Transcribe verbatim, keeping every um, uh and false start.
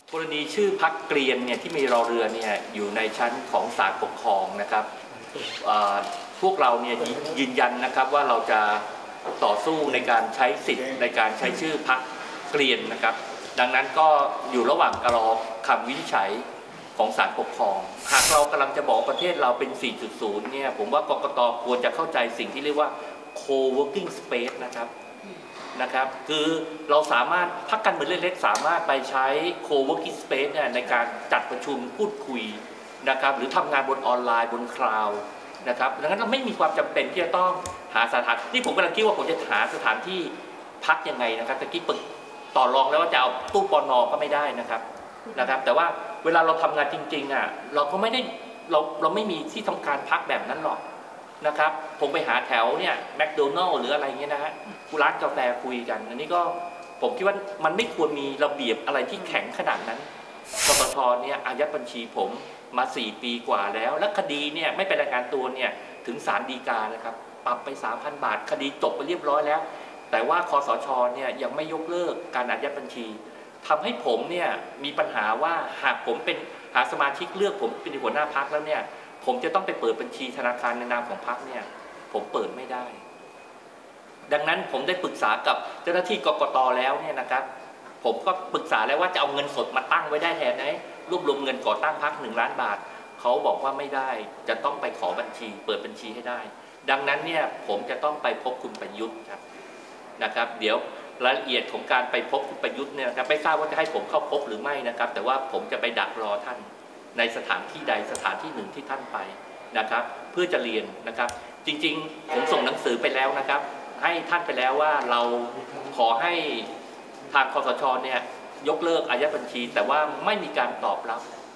กรณีชื่อพรรคเกรียนเนี่ยที่มีรอเรือเนี่ยอยู่ในชั้นของศาลปกครองนะครับพวกเราเนี่ยยืนยันนะครับว่าเราจะต่อสู้ในการใช้สิทธิ์ในการใช้ชื่อพรรคเกรียนนะครับดังนั้นก็อยู่ระหว่างการรอคำวินิจฉัยของศาลปกครองหากเรากำลังจะบอกประเทศเราเป็น สี่จุดศูนย์ เนี่ยผมว่ากกต.ควรจะเข้าใจสิ่งที่เรียกว่า co-working space นะครับนะครับคือเราสามารถพรรคการเมืองเล็กๆสามารถไปใช้ co-working space เนี่ยในการจัดประชุมพูดคุยนะครับหรือทำงานบนออนไลน์บนคลาวด์นะครับดังนั้นเราไม่มีความจำเป็นที่จะต้องหาสถานที่ผมกำลังคิดว่าผมจะหาสถานที่พักยังไงนะครับตะกี้ปึกต่อรองแล้วว่าจะเอาตู้ปน.ก็ไม่ได้นะครับนะครับแต่ว่าเวลาเราทำงานจริงๆอ่ะเราก็ไม่ได้เราเราไม่มีที่ทำการพักแบบนั้นหรอกนะครับผมไปหาแถวเนี่ยแมคโดนัลล์หรืออะไรเงี้ยนะฮะร้านกาแฟคุยกันอันนี้ก็ผมคิดว่ามันไม่ควรมีระเบียบอะไรที่แข็งขนาดนั้นปปชเนี่ยอายัดบัญชีผมมาสี่ปีกว่าแล้วและคดีเนี่ยไม่เป็นรายงานตัวเนี่ยถึงศาลฎีกานะครับปรับไป สามพัน บาทคดีจบไปเรียบร้อยแล้วแต่ว่าคสชเนี่ยยังไม่ยกเลิกการอายัดบัญชีทำให้ผมเนี่ยมีปัญหาว่าหากผมเป็นหาสมาชิกเลือกผมเป็นหัวหน้าพรรคแล้วเนี่ยผมจะต้องไปเปิดบัญชีธนาคารในนามของพรรคเนี่ยผมเปิดไม่ได้ดังนั้นผมได้ปรึกษากับเจ้าหน้าที่กกต.แล้วเนี่ยนะครับผมก็ปรึกษาแล้วว่าจะเอาเงินสดมาตั้งไว้ได้แทนไหมรวบรวมเงินก่อตั้งพรรคหนึ่งล้านบาทเขาบอกว่าไม่ได้จะต้องไปขอบัญชีเปิดบัญชีให้ได้ดังนั้นเนี่ยผมจะต้องไปพบคุณประยุทธ์ครับนะครับเดี๋ยวรายละเอียดของการไปพบคุณประยุทธ์เนี่ยนะครับไม่ทราบว่าจะให้ผมเข้าพบหรือไม่นะครับแต่ว่าผมจะไปดักรอท่านในสถานที่ใดสถานที่หนึ่งที่ท่านไปนะครับเพื่อจะเรียนนะครับจริงๆผมส่งหนังสือไปแล้วนะครับให้ท่านไปแล้วว่าเราขอให้ทางคสชเนี่ยยกเลิกอายัดบัญชีแต่ว่าไม่มีการตอบรับ